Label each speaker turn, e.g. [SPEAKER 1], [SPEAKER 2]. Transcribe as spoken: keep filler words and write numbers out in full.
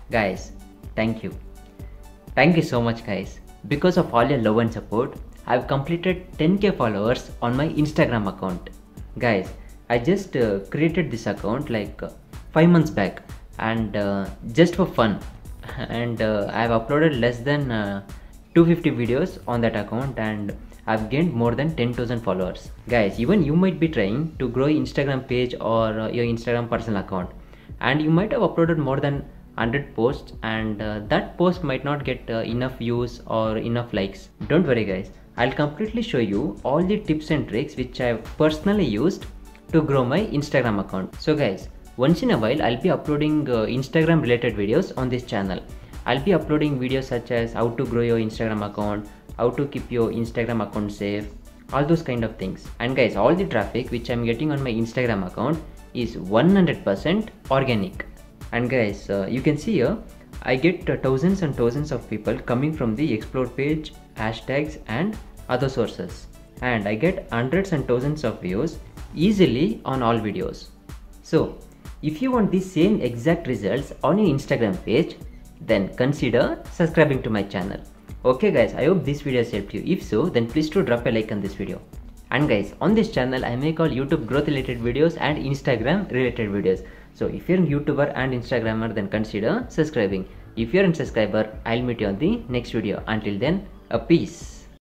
[SPEAKER 1] Guys, thank you. Thank you so much guys. Because of all your love and support, I've completed ten K followers on my Instagram account. Guys, I just uh, created this account like uh, five months back and uh, just for fun. And uh, I've uploaded less than uh, two hundred fifty videos on that account and I've gained more than ten thousand followers. Guys, even you might be trying to grow your Instagram page or uh, your Instagram personal account, and you might have uploaded more than one hundred posts and uh, that post might not get uh, enough views or enough likes. Don't worry guys, I'll completely show you all the tips and tricks which I've personally used to grow my Instagram account. So guys, once in a while I'll be uploading uh, Instagram related videos on this channel. I'll be uploading videos such as how to grow your Instagram account, how to keep your Instagram account safe, all those kind of things. And guys, all the traffic which I'm getting on my Instagram account is one hundred percent organic. And guys, uh, you can see here I get uh, thousands and thousands of people coming from the explore page, hashtags and other sources, and I get hundreds and thousands of views easily on all videos. So if you want the same exact results on your Instagram page, then consider subscribing to my channel. Okay guys, I hope this video has helped you. If so, then please do drop a like on this video. And guys, on this channel I make all YouTube growth related videos and Instagram related videos. So if you're a YouTuber and Instagrammer, then consider subscribing. If you're a subscriber, I'll meet you on the next video. Until then, a peace.